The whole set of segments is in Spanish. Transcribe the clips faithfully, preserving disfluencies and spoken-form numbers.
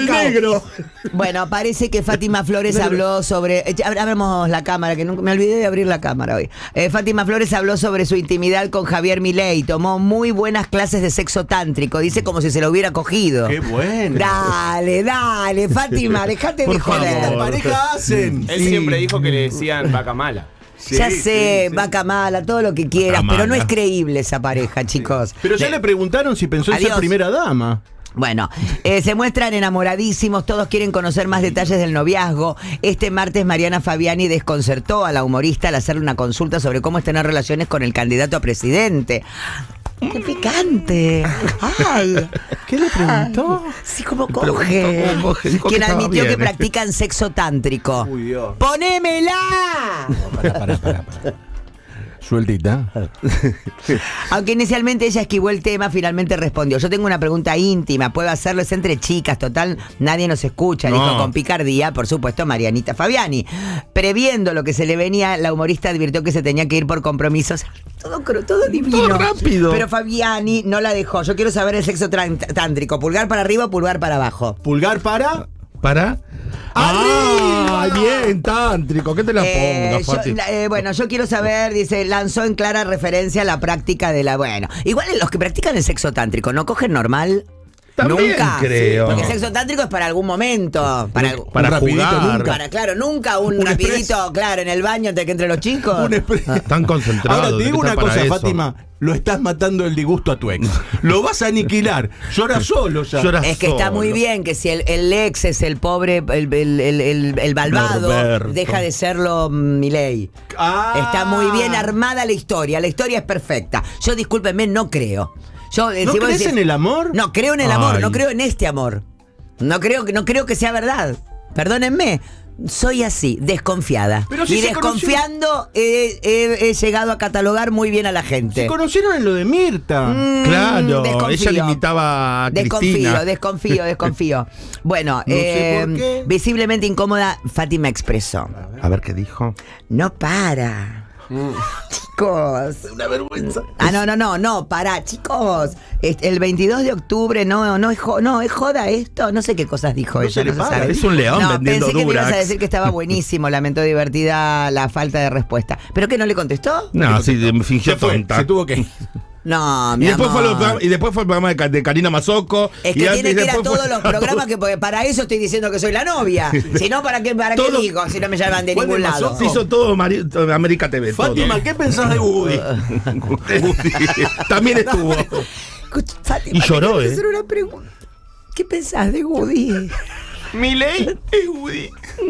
el negro. Bueno, parece que Fátima Flores habló sobre... eh, Abramos la cámara, que nunca, me olvidé de abrir la cámara hoy. Eh, Fátima Flores habló sobre su intimidad con Javier Milei. Tomó muy buenas clases de sexo tántrico. Dice como si se lo hubiera cogido. ¡Qué bueno! Dale, dale, Fátima, dejate de joder. ¿Qué pareja hacen? Él siempre dijo que le decían vaca mala. Sí, ya sí, sé, sí. vaca mala, todo lo que quieras, Vaca pero no mala. es creíble esa pareja, chicos. Pero ya De- le preguntaron si pensó en Adiós. ser primera dama. Bueno, eh, se muestran enamoradísimos, todos quieren conocer más detalles del noviazgo. Este martes Mariana Fabiani desconcertó a la humorista al hacerle una consulta sobre cómo es tener relaciones con el candidato a presidente. ¡Qué picante! ¡Ay! ¿Qué le preguntó? Sí, como preguntó coge. cómo coge, dijo que Quien estaba admitió bien. que practican sexo tántrico. Uy, Dios. ¡Ponémela! Pará, pará, pará, pará. Sueltita. Aunque inicialmente ella esquivó el tema, finalmente respondió: yo tengo una pregunta íntima, puedo hacerlo, es entre chicas, total, nadie nos escucha, No. dijo con picardía, por supuesto, Marianita Fabiani. Previendo lo que se le venía, la humorista advirtió que se tenía que ir por compromisos. Todo, cru- todo divino. Todo rápido. Pero Fabiani no la dejó. Yo quiero saber el sexo tran- tántrico, pulgar para arriba o pulgar para abajo. Pulgar para. ¿Para? ¡Ah! Bien, tántrico. ¿Qué te la Eh, pongas, yo- Fati? la- eh, bueno, yo quiero saber, dice, lanzó en clara referencia a la práctica de la... Bueno, igual los que practican el sexo tántrico, ¿no cogen normal? También Nunca. creo. Porque el sexo tántrico es para algún momento. Para, algu- Para Un rapidito, jugar. nunca. para, claro, nunca un, Un rapidito, express. claro, en el baño antes de que entre los chicos. Un expre- Están concentrados. Ahora te digo ¿qué una está para cosa, eso? Fátima. Lo estás matando el disgusto a tu ex. Lo vas a aniquilar. Llora solo ya. Llora Es que está solo. muy bien que si el, el ex es el pobre, el, el, el, el- el malvado, Norberto. deja de serlo mm, Milei. Ah. Está muy bien armada la historia. La historia es perfecta. Yo, discúlpenme, no creo. Yo, eh, ¿No si vos crees decís- en el amor? No creo en el amor, Ay. no creo en este amor. No creo, que- no creo que sea verdad. Perdónenme. Soy así, desconfiada. Pero si y se desconfiando he, he- he llegado a catalogar muy bien a la gente. Se conocieron en lo de Mirta. Mm, Claro, desconfío. ella le imitaba a Desconfío, Cristina. desconfío, desconfío. Bueno, No sé eh, por qué. visiblemente incómoda, Fátima expresó: A ver qué dijo. no para. Chicos. Una vergüenza. Ah, no, no, no, no, pará, chicos. Este, El veintidós de octubre, no, no es, jo- no, es joda esto. No sé qué cosas dijo No ella. se le no para, sabe. es un león No, vendiendo pensé que me ibas a Durax. decir que estaba buenísimo, lamentó divertida la falta de respuesta. ¿Pero qué, no le contestó? No, sí, fingió Se fue, tonta. se tuvo que ir. No, mi Y después, fue amor. el programa, y después fue el programa de, Ca- de Karina Mazoco. Es y que antes- tiene y que ir a después todos fue- los programas que porque para eso estoy diciendo que soy la novia. Si no, ¿para qué, para qué Todo- digo? Si no me llaman de ¿Cuál ningún de lado. Mazoco? Se hizo todo Mari- todo América T V. Fátima, ¿qué pensás de Woody? todo. También estuvo. Escucha, Fátima, Y lloró, te quiero ¿eh? hacer una pregunta. ¿Qué pensás de Woody? Milei es Woody.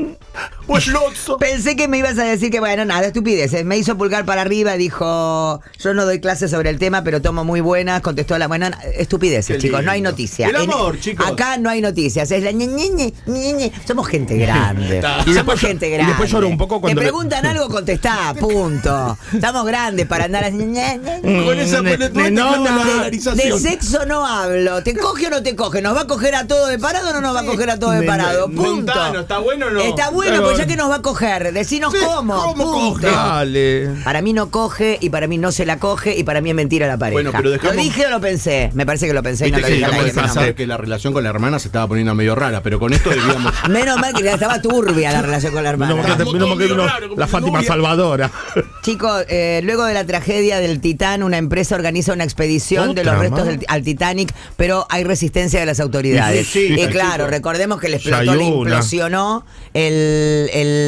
Pues loco. Pensé que me ibas a decir que, bueno, nada, estupideces. Me hizo pulgar para arriba, dijo, yo no doy clases sobre el tema, pero tomo muy buenas. Contestó la, bueno, estupideces, Qué chicos, no hay lindo. noticia. El En- amor, chicos. Acá no hay noticias, es la ñe, ñe, ñe, ñe, ñe. Somos gente grande. Y Somos después yo- gente y grande. después lloró un poco cuando Te le- preguntan algo, contestá, punto. Estamos grandes para andar así. ñe, ñe, ñe. Con esa Ne- penetrante ne- no, clava no. la De dolarización. sexo no hablo. ¿Te coge o no te coge? ¿Nos va a coger a todo de parado o no nos va a coger a todo de Me- parado? me- Punto. Montano, ¿está bueno o no? Está bueno, Pero- pues ya que nos va a coger. Decinos Sí, cómo. ¿cómo punto. coge? Dale. Para mí no coge y para mí no se la coge y para mí es mentira la pareja. Bueno, pero dejamos- ¿Lo dije o lo pensé? Me parece que lo pensé y no Viste lo que dije al acaba de aire, menos pasar mal. que la relación con la hermana se estaba poniendo medio rara, pero con esto debíamos. Menos mal que ya estaba turbia la relación con la Menos mal hermana. que- menos mal que vino Claro, como la que Fátima novia. Salvadora. Chicos, eh, luego de la tragedia del Titán, una empresa organiza una expedición de Otra los restos más. del, al Titanic, pero hay resistencia de las autoridades. Sí, sí, y sí, claro, chicos. recordemos que le Ya explotó, hay le una. implosionó el,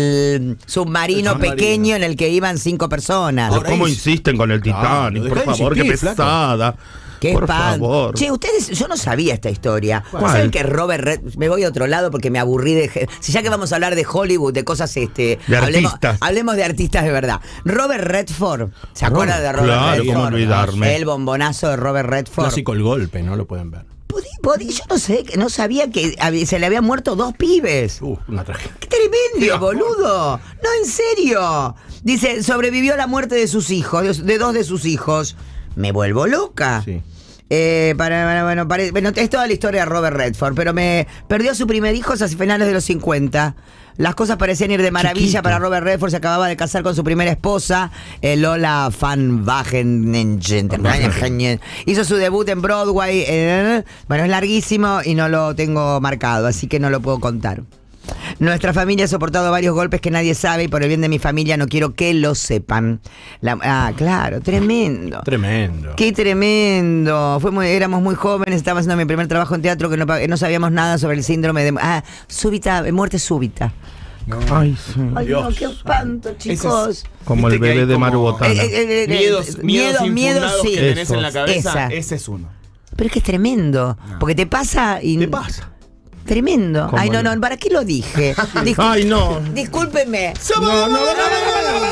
el submarino El submarino. pequeño en el que iban cinco personas. Ahora ¿Cómo ahí- insisten con el Claro, Titanic? dejá Por de favor, qué insistir, flaco. pesada. Qué Por espanto. favor. Che, ustedes, yo no sabía esta historia. ¿Cuál? ¿Saben que Robert Red, me voy a otro lado porque me aburrí de, si ya que vamos a hablar de Hollywood, de cosas, este, De hablemos, artistas. hablemos de artistas de verdad. Robert Redford, ¿se Robert, acuerdan de Robert claro, Redford? cómo olvidarme. El bombonazo de Robert Redford. Clásico el golpe, no lo pueden ver. Podí- podí- yo no sé, que no sabía que había- se le habían muerto dos pibes. Uh, una tragedia. ¡Qué tremendo, boludo! No, en serio. Dice, sobrevivió a la muerte de sus hijos, de, de dos de sus hijos. Me vuelvo loca. Sí. Eh, para, para- bueno, pare- bueno, es toda la historia de Robert Redford, pero me perdió a su primer hijo hacia finales de los cincuenta. Las cosas parecían ir de maravilla Chiquito. para Robert Redford. Se acababa de casar con su primera esposa, eh, Lola Van Wagen. Hizo su debut en Broadway. eh, bueno, es larguísimo y no lo tengo marcado, así que no lo puedo contar. Nuestra familia ha soportado varios golpes que nadie sabe y por el bien de mi familia no quiero que lo sepan. La- ah, claro, tremendo. Tremendo. Qué tremendo. Fue muy, éramos muy jóvenes, estaba haciendo mi primer trabajo en teatro que no, pa- no sabíamos nada sobre el síndrome de ah, súbita, muerte súbita. Ay, sí. Ay, Dios. no, qué espanto, chicos. Como Viste el que bebé hay de como- Maru Botana. Eh, eh, eh, Miedos, miedos, miedo, miedo, infundados sí. que tenés en la Eso. cabeza, Esa. ese es uno. Pero es que es tremendo. Porque te pasa y. ¿Qué pasa? Tremendo. Como Ay, no, el- no, ¿para qué lo dije? Dis- Ay, no. Discúlpenme. No, no, no, no, no, no, no,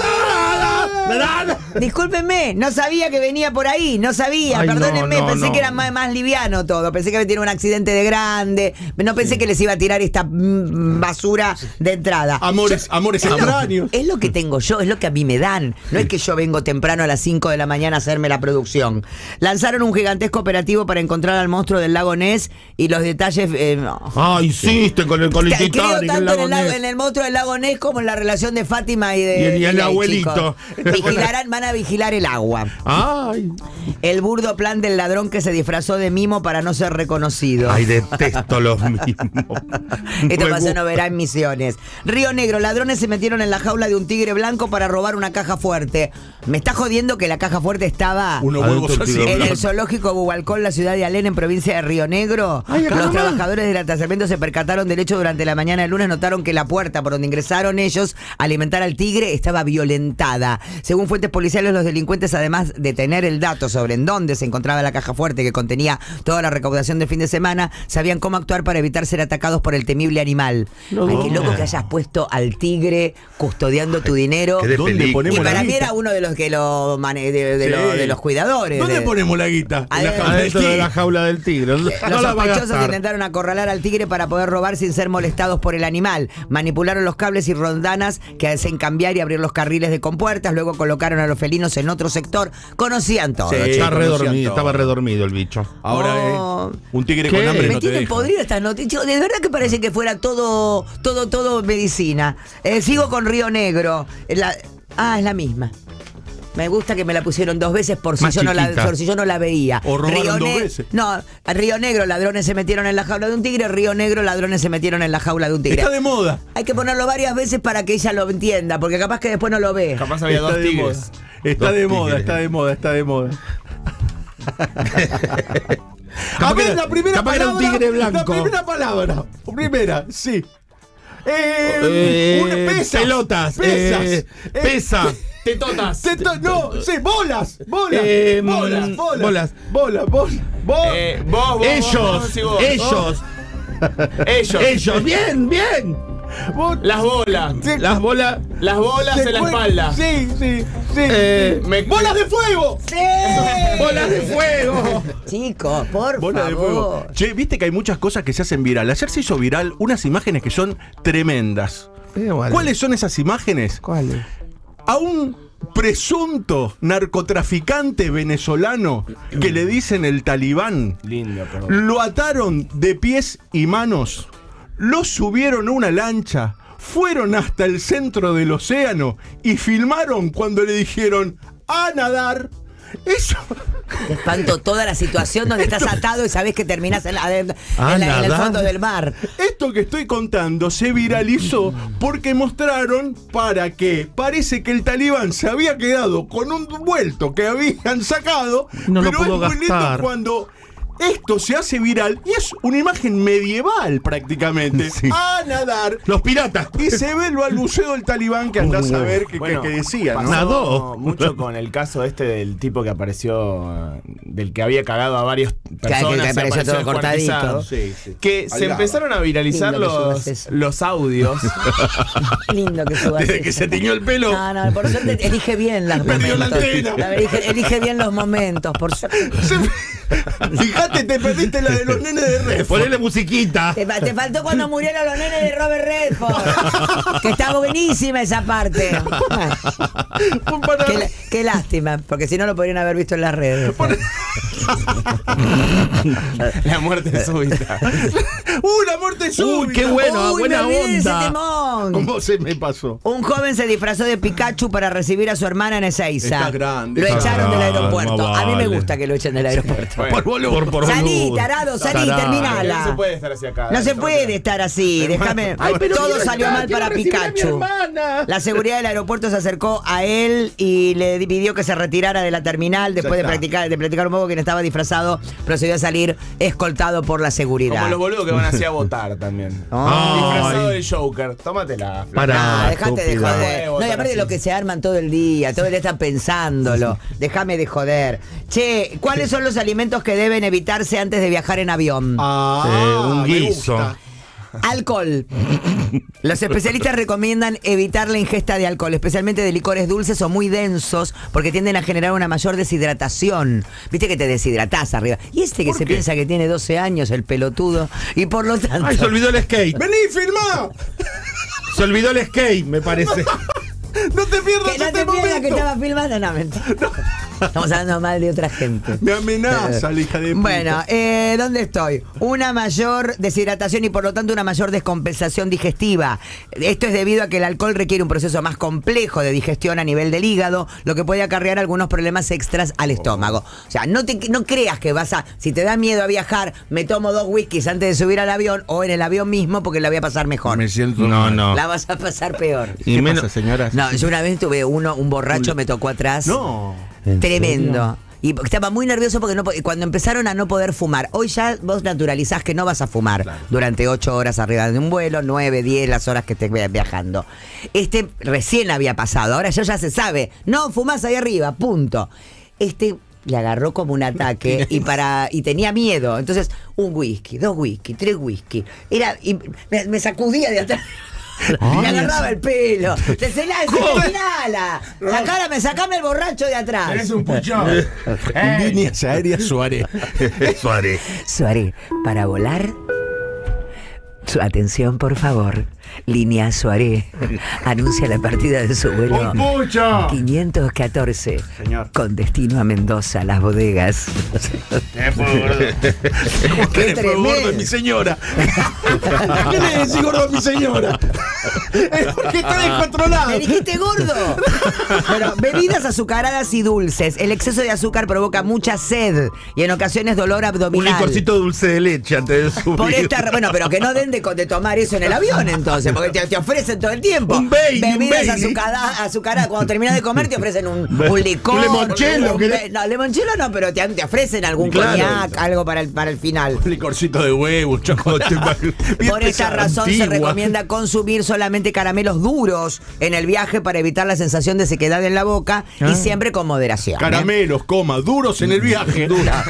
no, no. Discúlpenme, no sabía que venía por ahí, no sabía, Ay, no, perdónenme, no, pensé no. que era más, más liviano todo, pensé que había tenido un accidente de grande, no pensé que les iba a tirar esta mm, basura de entrada. Amores, amores extraños. Es lo que tengo yo, es lo que a mí me dan. No es que yo vengo temprano a las cinco de la mañana a hacerme la producción. Lanzaron un gigantesco operativo para encontrar al monstruo del lago Ness y los detalles... eh, no. Ay, hiciste con el, con el Creo Titanic, el tanto en lago el, lago- Ness. en el monstruo del lago Ness como en la relación de Fátima y de... Y el- y el Milei, abuelito. chicos. Vigilarán, van a vigilar el agua. Ay, El burdo plan del ladrón que se disfrazó de mimo para no ser reconocido. ay, detesto los mismos. Esto Me pasó en gusta. Oberá en Misiones. Río Negro, ladrones se metieron en la jaula de un tigre blanco para robar una caja fuerte. Me está jodiendo que la caja fuerte estaba Unos Adentro huevos el así. tigre en blanco. el zoológico Bubalcón, la ciudad de Alén, en provincia de Río Negro. Ay, acá Los nomás. trabajadores del atasamiento se percataron del hecho durante la mañana del lunes. Notaron que la puerta por donde ingresaron ellos a alimentar al tigre estaba violentada. Según fuentes policiales, los delincuentes, además de tener el dato sobre en dónde se encontraba la caja fuerte que contenía toda la recaudación de fin de semana, sabían cómo actuar para evitar ser atacados por el temible animal. No. Ay, qué loco que hayas puesto al tigre custodiando tu dinero. qué de ¿Dónde película. ponemos Y la para mí guita? era uno de los que lo mane- de, de Sí. lo- de los cuidadores. ¿Dónde de- ponemos la guita? En la Adentro. jaula del Adentro de tigre. la jaula del tigre. No Los la va a sospechosos gastar. intentaron acorralar al tigre para poder robar sin ser molestados por el animal. Manipularon los cables y rondanas que hacen cambiar y abrir los carriles de compuertas. Luego colocaron a los felinos en otro sector. Conocían todo. Sí. chicos. Está conocían redormido, todo. estaba redormido el bicho. Ahora Oh. eh, un tigre ¿Qué? con hambre Me no te tienen deja. podrido estas noticias. De verdad que parece que fuera todo, todo, todo medicina. Eh, sigo con Río Negro. La- ah, es la misma. Me gusta que me la pusieron dos veces por si, Más yo no, la, chiquita. por si yo no la veía. O robaron Río dos Ne- veces. No, a Río Negro, ladrones se metieron en la jaula de un tigre. Río Negro, ladrones se metieron en la jaula de un tigre. Está de moda. Hay que ponerlo varias veces para que ella lo entienda, porque capaz que después no lo ve. Capaz había Está dos de tigres. moda. Está Dos de moda, tigres. está de moda, está de moda. A Capaz que ver, era- la primera capaz que era palabra. un tigre blanco. La primera palabra. Primera, sí. Eh, Eh, una- pesas. pelotas. Pesas. eh, Eh, pesa. Tetotas. teto- no, sí, bolas. Bolas. Eh, bolas, mm, bolas. bolas. Bolas, bolas. Bolas. Eh, vos, vos, Ellos, vos, vos, sí, vos. ellos, Ellos. ellos. Bien, bien. Bol- Las bolas. Sí, Las bolas. Las bolas se en la fue- espalda. Sí, sí, sí. Eh, Me- ¡Bolas de fuego! ¡Sí! Bolas de fuego. Chicos, por Bola de favor. fuego. Che, viste que hay muchas cosas que se hacen viral. Ayer se hizo viral unas imágenes que son tremendas. ¿Cuáles son esas imágenes? ¿Cuáles? A un presunto narcotraficante venezolano que le dicen el talibán, Lindo, perdón. lo ataron de pies y manos, lo subieron a una lancha, fueron hasta el centro del océano y filmaron cuando le dijeron a nadar. Eso. Te espanto toda la situación donde estás atado y sabes que terminas en, la- en la- Ah, en la- en el nadar. fondo del mar. Esto que estoy contando se viralizó porque mostraron para que parece que el talibán se había quedado con un vuelto que habían sacado, No lo pero puedo es muy lindo gastar. cuando esto se hace viral y es una imagen medieval prácticamente. Sí. A nadar. Los piratas. Y se ve lo al museo del talibán que andás a ver qué, Bueno, qué- qué decía, ¿no? pasó Nadó. mucho con el caso este del tipo que apareció, eh, del que había cagado a varias que personas. se apareció todo descuartizado. cortadito. Sí, sí. Que se Algaba. empezaron a viralizar Lindo que subas los, eso. los audios. Lindo que subas Desde que eso. se tiñó el pelo. No, no, por suerte elige bien los Perdió la momentos. antena. La- elige, elige bien los momentos, por suerte. Fíjate, te perdiste la de los nenes de Red. Ponele musiquita. Te, fa- te faltó cuando murieron los nenes de Robert Redford. Que está buenísima esa parte. Para- Qué, la- qué lástima, porque si no lo podrían haber visto en las redes. La muerte súbita. ¡Una muerte súbita! Uy, qué bueno, Uy, buena me olvidé de ese onda. temón. ¿Cómo se me pasó? Un joven se disfrazó de Pikachu para recibir a su hermana en Ezeiza. Está grande. Lo Está echaron del grande, aeropuerto. más A mí me vale. gusta que lo echen del aeropuerto. Bueno, Por boludo. Por, por Salí, boludo. tarado, salí, Tarado. terminala. No se puede estar así acá. No se puede estar así, déjame. Ay, pero Todo quiero salió estar, mal quiero para recibir a mi Pikachu. hermana. La seguridad del aeropuerto se acercó a él y le pidió que se retirara de la terminal. Después de está. practicar, de practicar un poco quien estaba disfrazado, procedió a salir escoltado por la seguridad. Como los boludos que van así a votar también. Oh. Disfrazado del Joker. Tómatela. Para. Ah, dejate de estúpida. joder. No, y aparte de lo que se arman todo el día, todo el día están pensándolo. Déjame de joder. Che, ¿cuáles son los alimentos que deben evitarse antes de viajar en avión? Ah, Eh, un me guiso. gusta. Alcohol. Los especialistas recomiendan evitar la ingesta de alcohol, especialmente de licores dulces o muy densos, porque tienden a generar una mayor deshidratación. Viste que te deshidratás arriba. Y este que ¿Por se qué? piensa que tiene doce años, el pelotudo, y por lo tanto... Ay, se olvidó el skate. ¡Vení, filmá! Se olvidó el skate, me parece. ¡No te pierdas que no este te pierdas que momento! estaba filmando, no, mentira. Estamos hablando mal de otra gente. Me amenaza la hija de puta. Bueno, eh, ¿dónde estoy? Una mayor deshidratación y por lo tanto una mayor descompensación digestiva. Esto es debido a que el alcohol requiere un proceso más complejo de digestión a nivel del hígado, lo que puede acarrear algunos problemas extras al estómago. O sea, no, te, no creas que vas a, si te da miedo a viajar, me tomo dos whiskies antes de subir al avión o en el avión mismo porque la voy a pasar mejor. Me siento No, mal. no. La vas a pasar peor. Y ¿Qué menos. pasa, señora? No, yo una vez tuve uno, un borracho me tocó atrás. No. Tremendo. Y estaba muy nervioso porque no, po- cuando empezaron a no poder fumar, hoy ya vos naturalizás que no vas a fumar durante ocho horas arriba de un vuelo, nueve, diez, las horas que estés via- viajando. Este recién había pasado, ahora ya, ya se sabe, no fumás ahí arriba, punto. Este le agarró como un ataque y para y tenía miedo. Entonces, un whisky, dos whisky, tres whisky. Era, y me, me sacudía de atrás. Me agarraba el pelo. Te celá, tirala. Sacame, sacame el borracho de atrás. Eres un puchón. Líneas aéreas Suárez. Suárez. Suárez, para volar. Su atención, por favor. Línea Suárez anuncia la partida de su vuelo ¡Un pucho! quinientos catorce Señor. con destino a Mendoza, Las Bodegas. Eh, fue gordo. ¡Qué Fue gordo de mi tremendo! señora. ¿Qué le decís gordo a mi señora? Es porque está descontrolado. ¡Me dijiste gordo! Bueno, bebidas azucaradas y dulces. El exceso de azúcar provoca mucha sed y en ocasiones dolor Un abdominal. licorcito dulce de leche antes de subir. Por esta, bueno, pero que no den de, de tomar eso en el avión entonces, porque te, te ofrecen todo el tiempo. Un Bailey, un Bebidas Bailey. azucaradas, azucaradas. Cuando terminas de comer te ofrecen un, un licor. Un limoncello, un- ¿querés? No, limoncello no, pero te, te ofrecen algún Claro. coñac, algo para el, para el final. Un licorcito de huevo, chocolate. bien Por esta pesado. razón se antigua. recomienda consumir solamente caramelos duros en el viaje para evitar la sensación de sequedad en la boca Ah. y siempre con moderación. ¿eh? Caramelos, coma, duros en el viaje.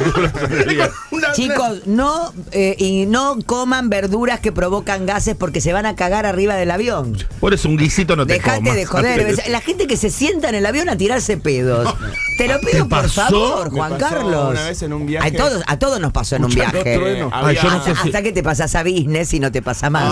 Una- Chicos, no eh, y no coman verduras que provocan gases porque se van a cagar arriba del avión. Por eso un guisito no te Dejate comas. de joder. La gente que se sienta en el avión a tirarse pedos. Te lo pido por pasó? favor, Me Juan pasó Carlos. una vez en un viaje. A todos, a todos nos pasó en un Escuchando viaje. trueno. Ay, yo no hasta, sé si- hasta que te pasas a business y no te pasa más.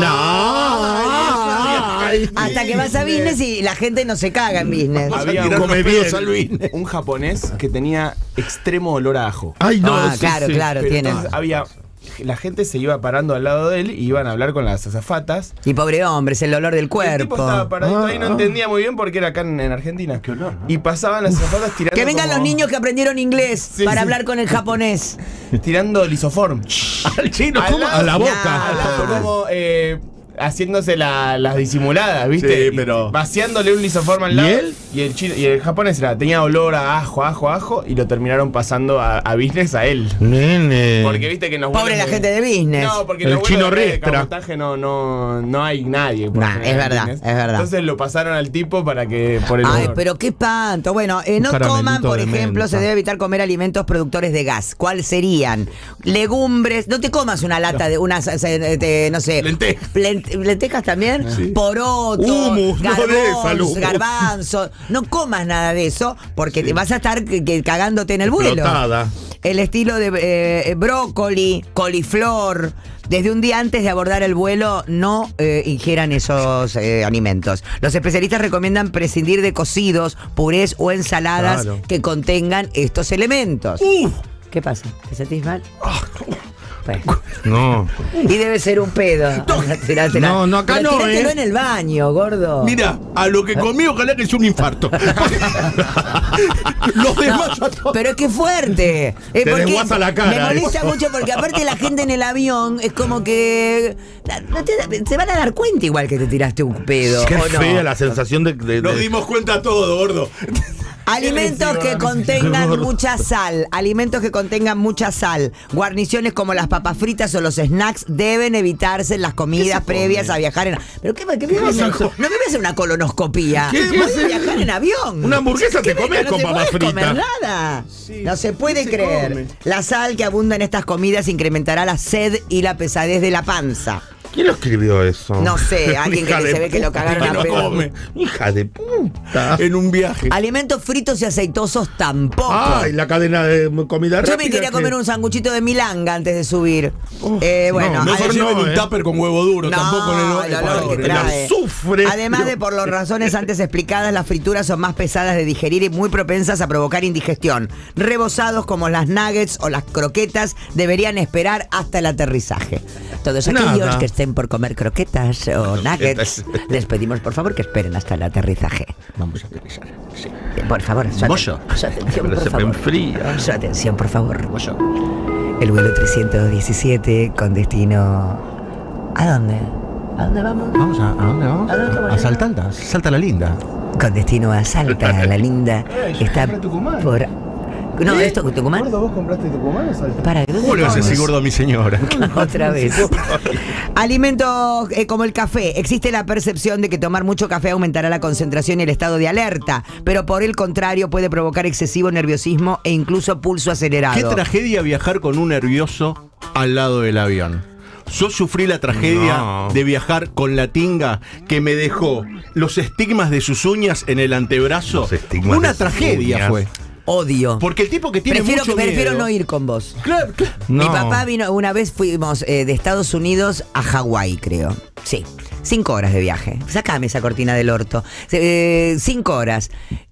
Ah, no. Ay, Hasta que vas a business y la gente no se caga en business. Había Tirar un, los come pelos bien. al Luis. un japonés que tenía extremo olor a ajo. Ay, no. Ah, sí, claro, sí. claro, Pero tiene. entonces había. La gente se iba parando al lado de él y iban a hablar con las azafatas. Y pobre hombre, es el olor del El tipo cuerpo. estaba paradito ahí, no Ah. entendía muy bien porque era acá en, en Argentina. Qué olor, ¿no? Y pasaban las azafatas tirando. Que vengan como- los niños que aprendieron inglés Sí, para sí. hablar con el japonés. Tirando lisoform. Al chino, Al ¿cómo? lado- A la boca. Nah. Al lado, como eh, haciéndose la- las disimuladas, ¿viste? Sí, Y pero- vaciándole un lisoform al ¿Y lado. él? Y el chino, y el japonés era, tenía olor a ajo, ajo, ajo. Y lo terminaron pasando a, a business a él. Nene. Porque viste que en los Pobre vuelos la gente de business. No, porque en El los chino vuelos de Restra. cabotaje no, no, no hay nadie. por Nah, ejemplo, es en verdad, business. es verdad. Entonces lo pasaron al tipo para que por el Ay, olor. pero qué espanto. Bueno, eh, no Un caramelito coman, por de ejemplo, menta. se debe evitar comer alimentos productores de gas. ¿Cuáles serían? Legumbres. No te comas una lata de unas, eh, de, no sé. Lentejas. lent- lentejas también. Poroto. Humus, no garbanzos, de esa, humus. garbanzos. No comas nada de eso porque te vas a estar que- que cagándote en el vuelo. Explotada. El estilo de eh, brócoli, coliflor. Desde un día antes de abordar el vuelo, no eh, ingieran esos eh, alimentos. Los especialistas recomiendan prescindir de cocidos, purés o ensaladas Claro. que contengan estos elementos. Uf, ¿Qué pasa? ¿Te sentís mal? Bueno. No. Y debe ser un pedo. No, no, acá Pero no, tirátelo ¿eh? en el baño, gordo. Mira, a lo que comí, ojalá que sea un infarto. Los demás a todos. Pero es que fuerte. Eh, Te porque desguaza la cara, Me molesta eh. mucho porque aparte la gente en el avión es como que no te- se van a dar cuenta igual que te tiraste un pedo. Qué ¿o no? fea la sensación de. de- Nos de- dimos cuenta todo, gordo. Alimentos que contengan mucha sal, alimentos que contengan mucha sal, guarniciones como las papas fritas o los snacks deben evitarse en las comidas previas a viajar en. ¿Pero qué, qué me voy a hacer? No me voy a hacer una colonoscopía. ¿Qué- qué Voy a hace? viajar en avión. Una hamburguesa ¿Qué te comes no con te papas podés fritas. comer nada. Sí, no se puede ¿qué se creer. come? La sal que abunda en estas comidas incrementará la sed y la pesadez de la panza. ¿Quién lo escribió eso? No sé, alguien que Hija se de ve que lo puta, cagaron que a pedo. come. Hija de puta. En un viaje. Alimentos fritos y aceitosos tampoco. Ay, la cadena de comida rápida. Yo me quería que- comer un sanguchito de milanga antes de subir. eh, bueno, no, No se Mejor lleven no, un eh. tupper con huevo duro, No, tampoco en el, el olor que pobre. trae. azufre. Además de por las razones antes explicadas, las frituras son más pesadas de digerir y muy propensas a provocar indigestión. Rebozados como las nuggets o las croquetas deberían esperar hasta el aterrizaje. Todos aquellos Nada. que estén por comer croquetas o nuggets, les pedimos por favor que esperen hasta el aterrizaje. Vamos a aterrizar. Sí. Por favor, su, Bollo. aten- su atención, Pero por se me favor. enfría. Su atención, por favor. Bollo. El vuelo trescientos diecisiete con destino... ¿A dónde? ¿A dónde vamos? Vamos a, ¿a dónde vamos? ¿A dónde vamos? A Saltanta. Salta la linda. Con destino a Salta, la linda está compré Tucumán. por... No, esto Tucumán. Gordo, ¿vos compraste Tucumán o Salta? Para, ¿dónde ¿Cómo le vas a vamos? decir gordo a mi señora? Otra vez. Alimentos eh, como el café. Existe la percepción de que tomar mucho café aumentará la concentración y el estado de alerta, pero por el contrario puede provocar excesivo nerviosismo e incluso pulso acelerado. Qué tragedia viajar con un nervioso al lado del avión. Yo sufrí la tragedia No. de viajar con la tinga que me dejó los estigmas de sus uñas en el antebrazo. Los estigmas Una de sus tragedia uñas. fue. Odio. Porque el tipo que tiene Prefiero, mucho que, prefiero miedo- no ir con vos. Claro, claro. Mi No. papá vino, una vez fuimos eh, de Estados Unidos a Hawái, creo. Sí, cinco horas de viaje. Sácame esa cortina del orto. Eh, cinco horas.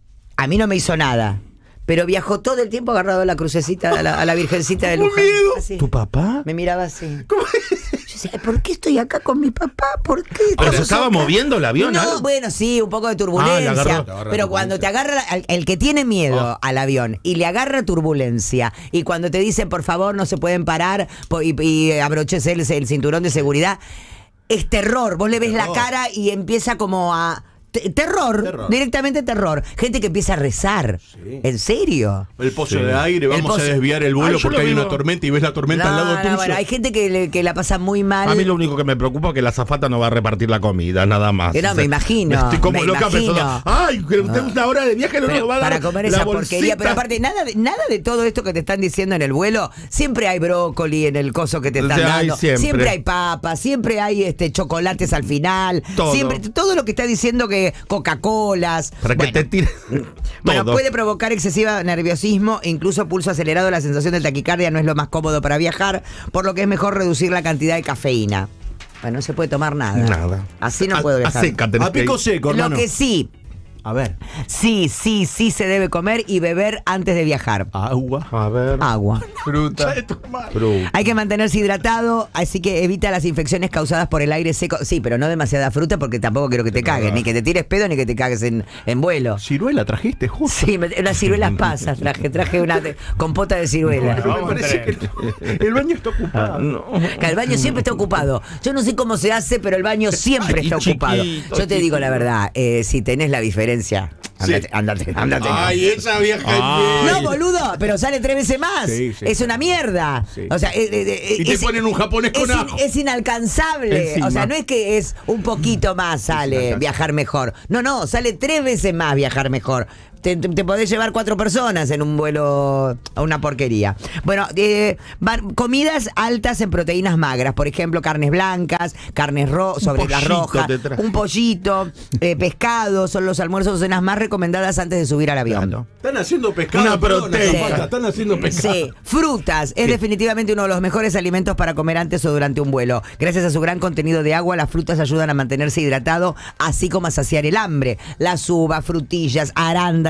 A mí no me hizo nada. Pero viajó todo el tiempo agarrado a la crucecita, a la, a la virgencita de Luján. miedo. Así. ¿Tu papá? Me miraba así. Yo decía, ¿por qué estoy acá con mi papá? ¿Por qué? ¿Pero se estamos estaba acá? moviendo el avión? No, algo? bueno, sí, un poco de Ah, turbulencia. le agarró, le agarró pero cuando te agarra, al- el que tiene miedo al avión y le agarra turbulencia, y cuando te dicen, por favor, no se pueden parar po- y, y abróchese el, el cinturón de seguridad, es terror. Vos le ves la cara y empieza como a... te- Terror, Terror. directamente terror. Gente que empieza a rezar. Sí. ¿En serio? El pozo Sí. de aire, El vamos pozo- a desviar el vuelo Ah, yo porque lo hay vivo. una tormenta y ves la tormenta al lado No, no, tuyo. bueno, hay gente que, le- que la pasa muy mal. A mí lo único que me preocupa es que la azafata no va a repartir la comida, nada más. Que no, O sea, me imagino, Estoy como me loca imagino. pensando, ay, que usted una hora de viaje no Pero nos va a dar para comer la esa bolsita". porquería, pero aparte nada de, nada de todo esto que te están diciendo en el vuelo, siempre hay brócoli en el coso que te están O sea, hay dando, siempre. hay papas, siempre hay este chocolates al final, Todo. siempre todo lo que está diciendo que Coca-Colas, Para que bueno, te tire bueno, todo. puede provocar excesiva nerviosismo, e incluso pulso acelerado. La sensación de taquicardia no es lo más cómodo para viajar, por lo que es mejor reducir la cantidad de cafeína. Bueno, no se puede tomar nada. Nada. Así no A- puedo a viajar. seca tenés A que ir. pico seco, Lo hermano. que sí, A ver. sí, sí, sí se debe comer y beber antes de viajar. Agua. A ver. Agua. Fruta. Fruta. Hay que mantenerse hidratado, así que evita las infecciones causadas por el aire seco. Sí, pero no demasiada fruta porque tampoco quiero que te cagues, ni que te tires pedo ni que te cagues en, en vuelo. Ciruela trajiste, justo. Sí, me- unas ciruelas pasas traje, traje una de- compota de ciruela. Me Vamos a parece tener. que el baño está ocupado. No. Que el baño siempre está ocupado. Yo no sé cómo se hace, pero el baño siempre Ay, está ocupado. chiquito, Yo te digo la chiquito. verdad, eh, si tenés la diferencia, andate, andate, andate. Ay, esa vieja Ay. No, boludo, pero sale tres veces más. Sí, sí. Es una mierda. Sí. O sea, eh, eh, Y te es- ponen un japonés con es, in- ajo. es inalcanzable. Encima. O sea, no es que es un poquito más sale viajar mejor. No, no, sale tres veces más viajar mejor. Te, te- te podés llevar cuatro personas en un vuelo a una porquería. Bueno, eh, van- comidas altas en proteínas magras, por ejemplo, carnes blancas, carnes ro sobre las pollito rojas, te traje. un pollito, eh, pescado, son los almuerzos o cenas más recomendadas antes de subir al avión. Claro. Están haciendo pescado. Una perdona, proteica. Zapata, Están haciendo pescado. Sí, frutas. Es definitivamente uno de los mejores alimentos para comer antes o durante un vuelo. Gracias a su gran contenido de agua, las frutas ayudan a mantenerse hidratado, así como a saciar el hambre. Las uvas, frutillas, arándanos,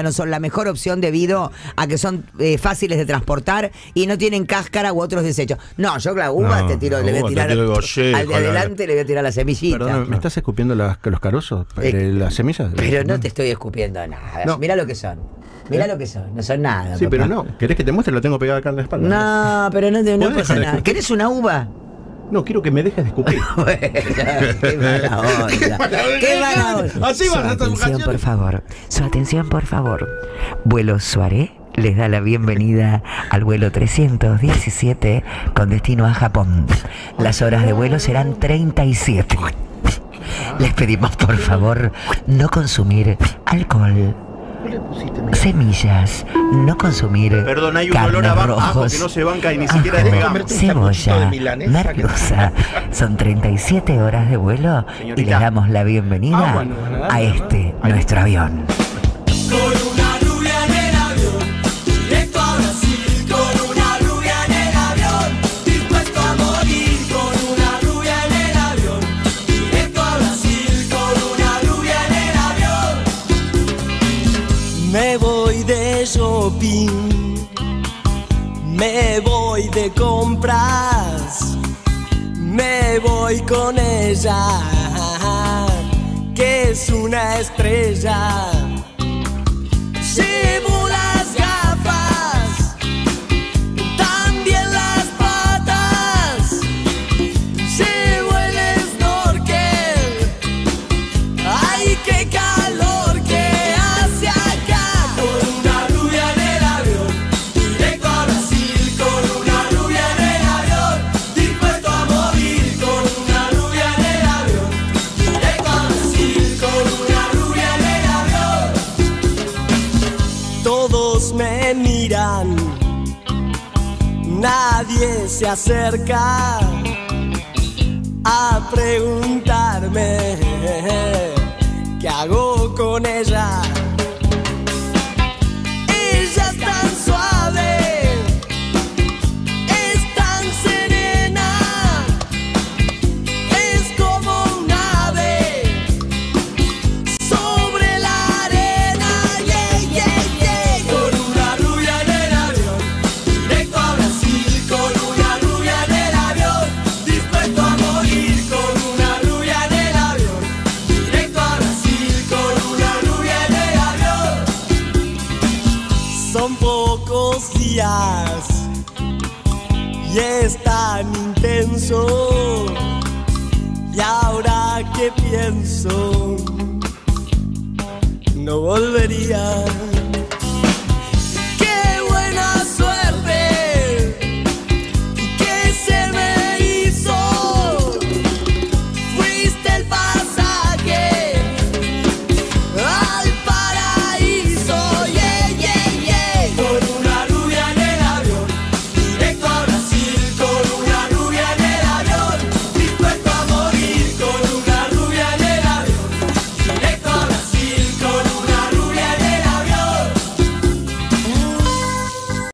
arándanos son la mejor opción debido a que son eh, fáciles de transportar y no tienen cáscara u otros desechos. No, yo la uva No, te tiro, la le voy a uva te tirar tiro el gollejo, al de la- adelante le voy a tirar la semillita. Perdón, ¿me estás escupiendo las- los carozos? Eh, Eh, ¿Las semillas? Pero no te estoy escupiendo nada. No. Mira lo que son. Mira lo que son. No son nada. Sí, papá. pero no. ¿Querés que te muestre? Lo tengo pegado acá en la espalda. No, pero no, te, no ¿Podés pasa dejar de nada. escupir? ¿Querés una uva? No, quiero que me dejes de escupir. Bueno, qué mala onda. Qué mala onda. Así Su van a estar atención, vacaciones. por favor. Su atención, por favor. Vuelo Suaré les da la bienvenida al vuelo trescientos diecisiete con destino a Japón. Las horas de vuelo serán treinta y siete. Les pedimos, por favor, no consumir alcohol, semillas, no consumir Perdón, hay un carnes olor a ajo rojos, que no se banca y ni ajo, siquiera despegamos. Comerte un sanguchito cebolla, de milanesa, merluza. Son treinta y siete horas de vuelo y Señorita. les damos la bienvenida Agua no van a dar, a ¿no? este, nuestro avión. Con una rubia en el avión, directo a Brasil. Con una rubia en el avión, dispuesto a morir. Con una rubia en el avión, directo a Brasil. Con una rubia en el avión. Me voy de shopping, me voy de compras, me voy con ella, que es una estrella. Llevo las gafas, también las patas. Llevo el snorkel. Ay, qué calor que hace acá. Con una rubia en el avión, directo a Brasil. Con una rubia en el avión, dispuesto a morir. Con una rubia en el avión, directo a Brasil. Con una rubia en el avión. Todos me miran, nadie se acerca a preguntarme qué hago con ella. Ella es tan suave, es tan serena, es como un ave sobre la arena. Yeah, yeah, yeah. Con una rubia en el avión, directo a Brasil. Con una rubia en el avión, dispuesto a morir. Con una rubia en el avión, directo a Brasil. Con una rubia en el avión. Son pocos días y es tan intenso. Y ahora que pienso, no volvería.